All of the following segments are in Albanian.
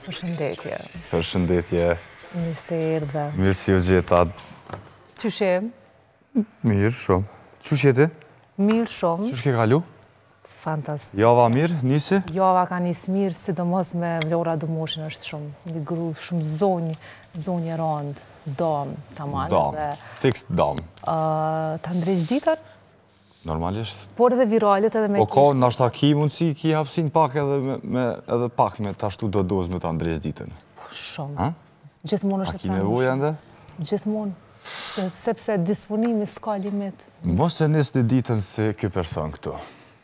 Përshëndetje. Përshëndetje. Mirë se erdhe. Mirë si o gjeta. Qysh je? Mirë, shumë. Qysh jeti? Mirë shumë. Qysh ke kalu? Fantastik. Java mirë, nisi? Java ka nisë mirë, sidomos me Vlora Dumoshin është shumë një gru, shumë zonjë rëndë, dom, tamam. Dom, fix dom. Ta ndrejsh ditën? Normalisht. Por edhe viralet edhe me O ka, nashta ki mundësi, ki hapsin pak edhe pak me ta shtu do dozë me ta ndrejsh ditën. Shumë. Gjithmonë është A ki nevoj ende? Gjithmonë. Sepse disponimi s'ka limit. Mos e nis në ditën se kjo person këtu.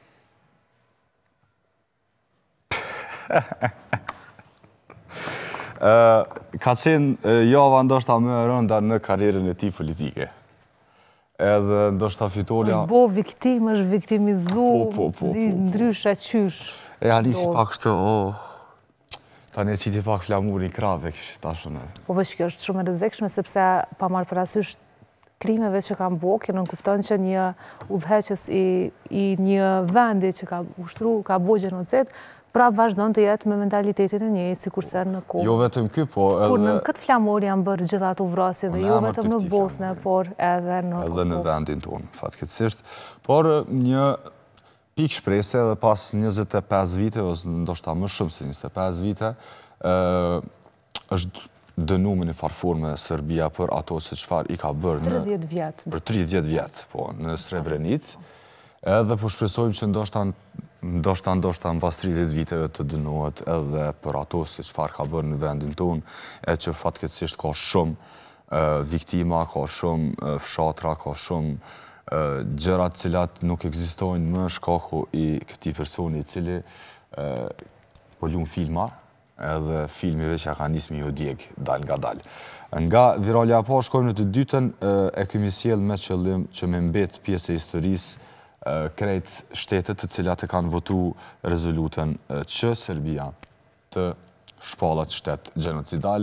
Ka qenë java ndoshta më e rënda në karierën e tij politike. Edhe ndoshta fitolja... është bo viktim, është viktimizu, Po. ndryshe qysh. E alisi pak shtë, tani e qiti pak flamurin krave kështë tashën e. Po veç kjo është shumë e rrezikshme, sepse pa marrë parasysh krimeve që kanë bo, kjo nuk kupton që një udhëheqës i një vendi që ka ushtru, ka bo gjenocid, pra vazhdon të jetë me mentalitetin e njëjtë, si kurse në kohë. Jo vetëm ky, po edhe... Kur në këtë flamur janë bërë gjitha ato vrasje dhe jo vetëm në Bosnë, por edhe në Kosovë. Edhe në vendin tonë, fatkeqësisht. Por një pikë shprese edhe pas 25 vite, ose ndoshta më shumë se 25 vite, është dënu me një farforme Serbia për ato se çfarë i ka bërë në... 30 vjetë. Për 30 vjetë, po, në Srebrenicë. Edhe po shpresojmë që ndoshta në pas 30 viteve të dënohet edhe për ato se çfarë ka bërë në vendin tonë, e që fatkeqësisht ka shumë viktima, ka shumë fshatra, ka shumë gjërat cilat nuk ekzistojnë më shkaku i këtij personi i cili po lum filma, edhe filmive që ka nisë me ju djeg dal nga dal. Nga viralja po shkojmë në të dytën, e kemi sjell me qëllim që me mbet pjesë e historisë krejt shtetet të cilat e kanë votu rezolutën që Serbia të shpallat shtet genocidal,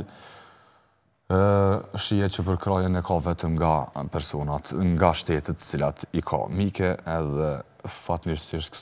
shije që për krajen e ka vetëm nga personat, nga shtetet cilat i ka mike, edhe fatmirësisht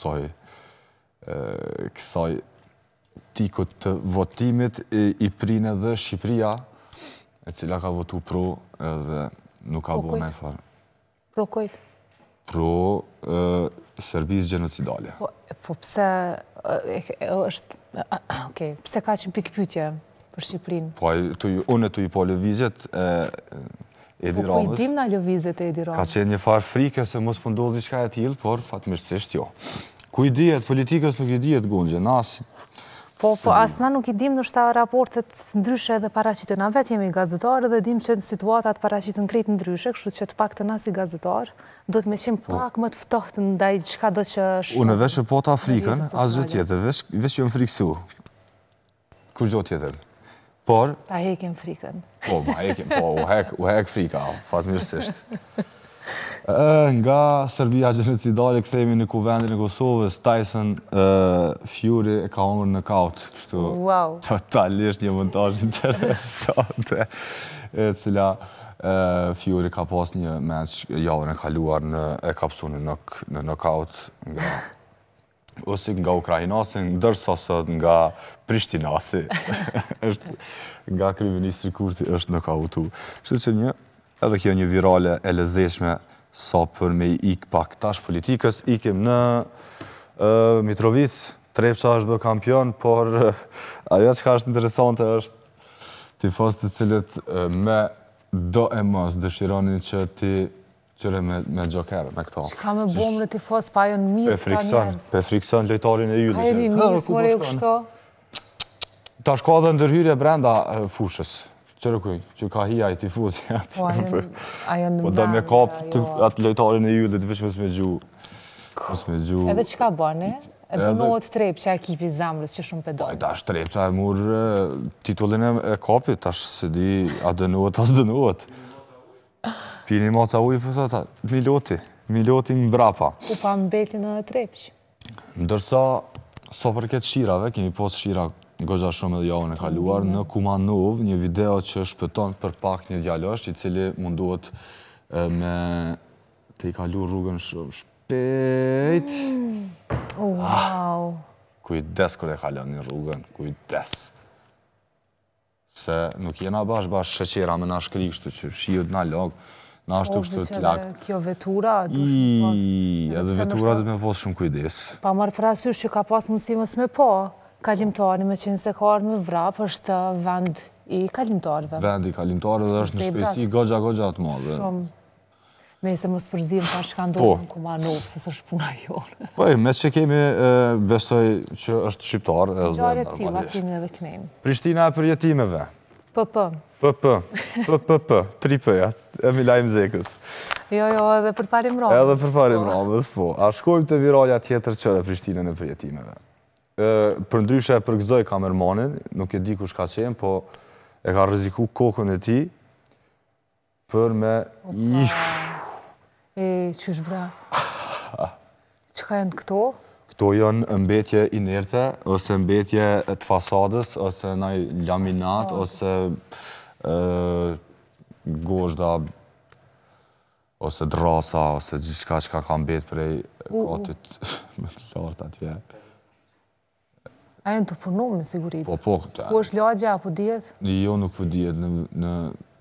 kësaj tikut të votimit i prinë edhe Shqipëria, e cila ka votu pro edhe nuk ka bo me farë. Pro kujt? Pro Serbisë genocidale. Po pse është... Okej, pse ka që pikpytje për Shqipërinë? Po, unë e tu i po lëvizjet Edi Ramës. Po i dim na lëvizjet e Edi Ramës? Ka qenë një farë frike se mos pëndodhë diçka e tillë, por fatmirësisht jo. Ku i dihet, politikës nuk i dihet gundje, Po, asna nuk i dim nështë raportet ndryshe dhe paraqitën. Na vetë jemi gazetarë dhe dim që situatat paraqitën krejt ndryshe, kështu që të pak të nasi gazetarë, do të me qenë pak më të ftohtë ndaj qka do që shumë. Unë edhe që po ta frikën, asgjë tjetër, veç që më frikësu. Kur gjo tjetër. Por... Ta hekim frikën. Po, u hek frika, fatmirësisht. Nga Serbia genocidale kthehemi në kuvendin e Kosovës, Tyson Fury e ka humbur knockout, kështu totalisht një montazh interesante, e cila Fury ka pas një match javën e kaluar e ka psu në knockout ose nga Ukrainasi, ndërsa sot nga Prishtinasi, nga kryeministri Kurti është knockoutu. Kështu që edhe kjo një virale e lezetshme sa për me ik pak tash politikës, ikim në Mitrovic, Trepça është bë kampion, por ajo që ka është interesante është tifos të cilët me do e mos dëshironin që ti qëre me gjoker, me këto. Që ka me bomë në tifos, pa jo në mirë këta njerës. Pe frikson lojtarin e yullit. Ka e një njësë, mërë e kështo? Ta shka dhe ndërhyrje brenda fushës. Qërë kuj, që ka hija i tifuzi atë. Po do me kap atë lojtarin e yllit, vëq mësë me gju. Edhe që ka bane? E dënohet Trepça ekipi Zamrës që shumë pedon? Ta është Trepça e murë titullin e kapit, ta është se di a dënohet, as dënohet. Pini maca ujë, për thota, Miloti në brapa. Ku pa mbeti në Trepç? Ndërsa, so për këtë shirave, kemi posë shira goxha shumë edhe javën e kaluar, në Kumanov, një video që shpëton për pak një djalosh, i cili munduhet me të i kalu rrugën shumë shpejt. Wow! Kujdes kër e kalon një rrugën, kujdes. se nuk jena bashkë shëqera me na shkri, kështu që shiut na lagë, na ashtu kështu të lakë. Kjo vetura, edhe vetura dhe me pas shumë kujdes. Pa marrë parasysh që ka pas mundësimës me po, kalimtari me qenë se ka ardhë me vrap, është vend i kalimtarëve. Vend i kalimtarëve dhe është në shpejtësi gogja të madhe. Shumë. Nëse mos përzim ta shkandohën ku ma nopë, se është puna jonë. Po, me që kemi besoj që është shqiptar. Gjarët cila kemi edhe kënejmë. Prishtina e përjetimeve. PP. 3 P-ja, e mi lajmë zekës. Jo, edhe për parim ramës. Edhe për parim ramës, po. A shkojmë të viralja tjetër qëre Prishtinën e përjetimeve. Për ndryshe e përgëzoj kamermanin, nuk e di kush ka qenë, po e ka rreziku kokën e ti për me Qysh bra? Që ka janë këto? Këto janë mbetje inerte, ose mbetje të fasadës, ose naj laminat, ose gozhda, ose drasa, ose gjithka që ka mbet prej katit më të lartë atje. A janë të punu me sigurit? Po. Ku është lagja, apo djetë? Jo, nuk po djetë në...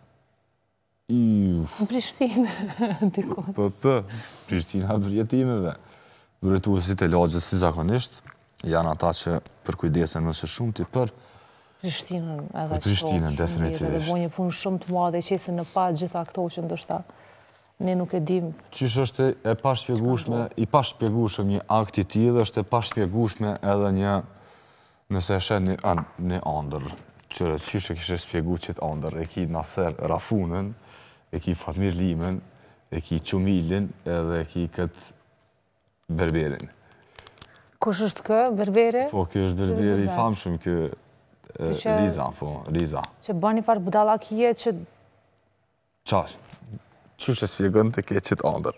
Në Prishtinë, dikot. Prishtina përjetimeve. Vërëtuesit e lagjës si zakonisht, janë ata që për kujdesen mësë shumë të për Prishtinën edhe për Prishtinën, definitivisht. Dhe bojnë punë shumë të madhe, qesin në pa gjitha këto që ndoshta ne nuk e dim. Qysh është e pashpjegueshme, i pashpjegueshëm një akt i tillë, është e pashpjegueshme edhe një, nëse e shen një andër, që qysh e kishe spjegu që të andër, e ki Naser Rafunën, e ki Fatmir Limën, e ki Qumilin, edhe e ki këtë Berberin. Kush është kë, Berberi? Po, kjo është Berberi i famshëm, kjo Riza. Që bani farë budalakie që... Qash, qysh e spjegon të ke që të andër?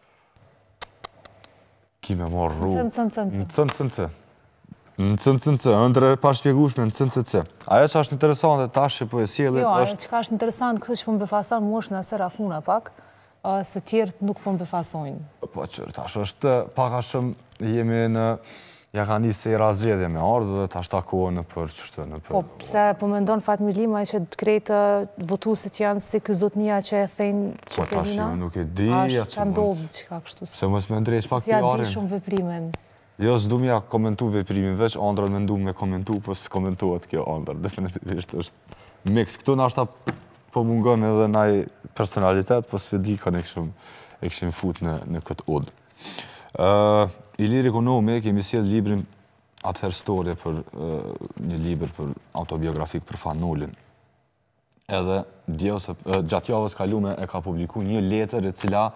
Ki me marrë rrugë. Në cënë, ëndër e pashpjegueshme në cënë. Ajo që është interesante tash që po e sjellit jo, ajo që ka është interesant këtë që po më befason mu është Naser Rafuna pak, se tjertë nuk po më befasojnë. Po qërë, tash është paka shumë jemi në... Ja ka njësë se i razgjedhje me ardhë dhe tash takohë në për qështë në për... Po, pse po me ndonë Fatmir Lima që të krejtë votusit janë si këzotnia që e thejnë që po tash jo nuk e di ashtë që ndodhë që ka kështu. Se mos me ndrejsh pak si ja pjarin. di shumë veprimin. Jo, s'du mja komentu veprimin, veç andrën me ndu me komentu, po s'komentuat kjo andrë, definitivisht është mix. Këtu nashta po mungon edhe naj personalitet, po s'vedi ka e këshim fut në këtë udë. Ilir Ekonomi kemi sjell librin atëherë storje për një libër për autobiografik për Fanolin. Edhe gjatë javës kalume e ka publiku një letër e cila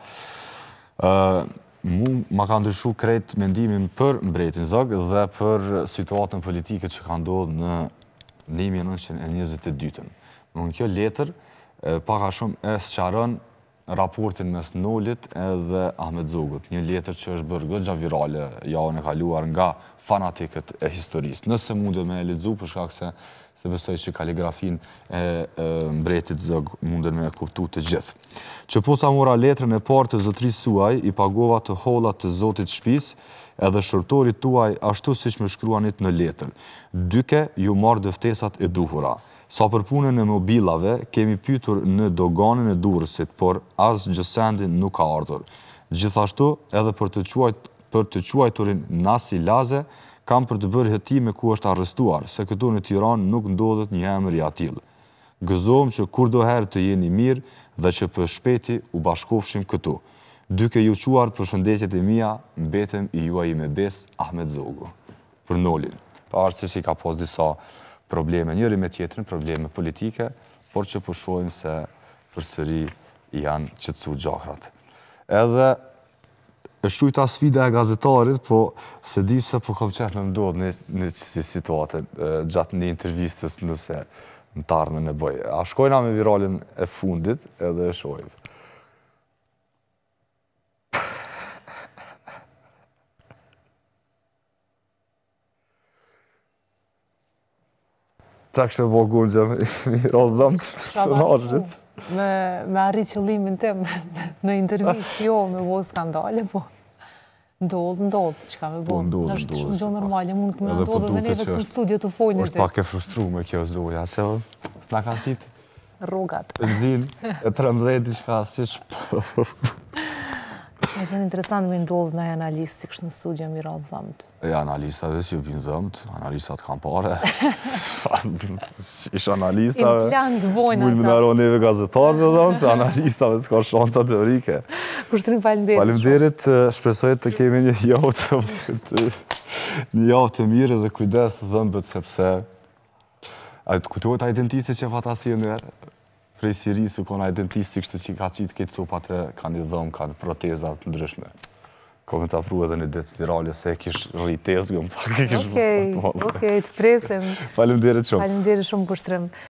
ma ka ndryshu krejt mendimin për mbretin Zog dhe për situatën politike që ka ndodhë në 1922. Në kjo letër paka shumë e sqaron raportin mes Nolit edhe Ahmet Zogut. Një letër që është bërë gëgja virale javën e kaluar nga fanatikët e historisë. Nëse mundet me e lexu për shkak se besoj që kaligrafin e mbretit Zog mundet me e kuptu të gjithë. Që posa mora letrën e parë të zotrisë suaj, i pagova të hollat të zotit shtëpisë edhe shërtorit tuaj ashtu siç më shkruanit në letër. Dyke ju marrë dëftesat e duhura. Sa për punën e mobilave, kemi pyetur në doganën e Durrësit, por as gjësendin nuk ka ardhur. Gjithashtu, edhe për të quajturin Nasi Laze, kam për të bërë hetime ku është arrestuar, se këtu në Tiranë nuk ndodhet një emër i atill. Gëzohem që kurdoherë të jeni mirë dhe që për shpeti u bashkofshim këtu. Duke ju quar përshëndetjet e mia, mbetem i juaj me bes Ahmet Zogu. Për Nolin. Arse që i ka pas disa probleme njëri me tjetrin, probleme politike, por që përshojmë se përsëri janë qëtësu gjakrat. Edhe e shtrujta sfida e gazetarit, po se di pse po kam qef me mdodhë në situatë gjatë një intervistës nëse në tarnën e bëj. A shkojna me viralin e fundit edhe e shojmë. Ta kështë e bo gurgja me rodhëm të personajit. Me arri qëllimin tim në intervjist, jo me bo skandale, po ndodhë, që ka me bo. Nështë shumë do normale, mund të me ndodhë dhe neve të studio të fojnë. është pak e frustru me kjo zoja, se s'na kanë qitë Rrogat. Elzin, e 13 diçka, si shpë. Me qenë interesant me ndodhë në analistë, si kështë në studio mi radhë dhëmët. E analistave si ju pinë dhëmët, analistat kanë pare. Ish analistave. Implant bojnë ata. Mujnë më nëro neve gazetarve dhëmët, se analistave s'ka shansa teorike. Kushtrim falimderit. Falimderit, shpresoj të kemi një javë të mirë dhe kujdes dhëmbët, sepse a të kujtojt a dentisti që fantasi në prej Sirisë, kona dentisti kështë që ka qitë këtë sopat e ka një dhëmë, ka një protezat ndryshme. Ka me të apru edhe një ditë virale se kish rritezgëm, pak e kish... Okej, të presim. Falimderit shumë. Falimderit shumë kushtrim.